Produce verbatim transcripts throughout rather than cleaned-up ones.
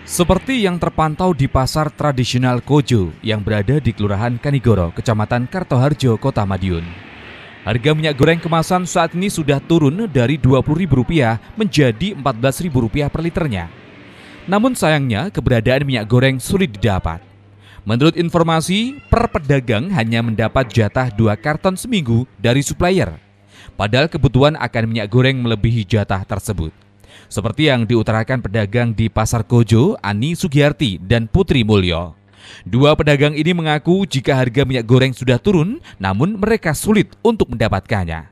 Seperti yang terpantau di pasar tradisional Kojo yang berada di Kelurahan Kanigoro, Kecamatan Kartoharjo, Kota Madiun. Harga minyak goreng kemasan saat ini sudah turun dari dua puluh ribu rupiah menjadi empat belas ribu rupiah per liternya. Namun sayangnya keberadaan minyak goreng sulit didapat. Menurut informasi, per pedagang hanya mendapat jatah dua karton seminggu dari supplier. Padahal kebutuhan akan minyak goreng melebihi jatah tersebut. Seperti yang diutarakan pedagang di Pasar Kojo, Ani Sugiyarti dan Putri Mulyo. Dua pedagang ini mengaku jika harga minyak goreng sudah turun, namun mereka sulit untuk mendapatkannya.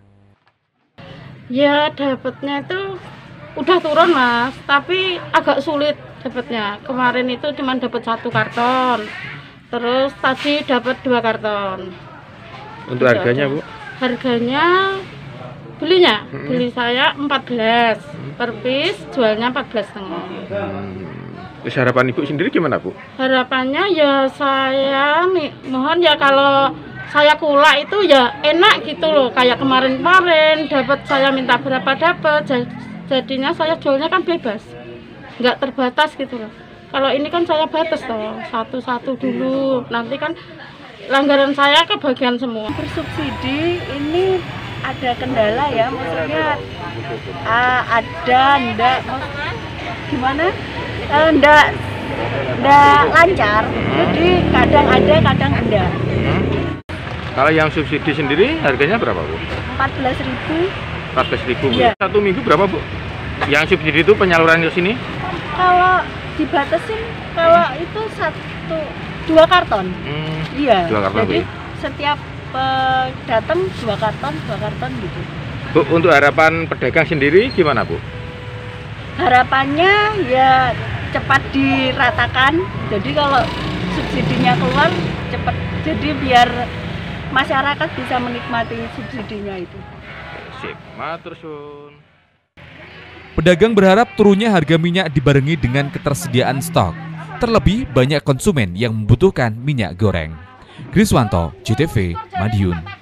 Ya dapatnya itu udah turun mas, tapi agak sulit dapatnya. Kemarin itu cuma dapat satu karton, terus tadi dapat dua karton. Untuk gitu harganya aja. Bu? Harganya belinya, hmm. beli saya empat belas per piece, jualnya empat belas setengah. Hmm. Terus harapan Ibu sendiri gimana, Bu? Harapannya ya saya nih, mohon ya kalau saya kulak itu ya enak gitu loh. Kayak kemarin-kemarin dapat saya minta berapa dapat, jadinya saya jualnya kan bebas, nggak terbatas gitu loh. Kalau ini kan saya batas toh, satu-satu dulu, nanti kan langgaran saya kebagian semua. Bersubsidi ini ada kendala ya, maksudnya uh, ada ndak gimana uh, ndak ndak lancar, jadi kadang ada kadang enggak. Hmm. Kalau yang subsidi sendiri harganya berapa Bu? empat belas ribu. empat belas ribu Bu. Ya. Satu minggu berapa Bu? Yang subsidi itu penyaluran ke sini? Kalau dibatasin, kalau itu satu dua karton. Hmm. Iya. Dua karton. Jadi Bu. setiap uh, datang dua karton, dua karton gitu. Bu, untuk harapan pedagang sendiri gimana Bu? Harapannya ya cepat diratakan. Jadi kalau subsidinya keluar cepat, jadi biar masyarakat bisa menikmati subsidinya itu. Sip, matur suwun. Pedagang berharap turunnya harga minyak dibarengi dengan ketersediaan stok. Terlebih banyak konsumen yang membutuhkan minyak goreng. Kriswanto, J T V, Madiun.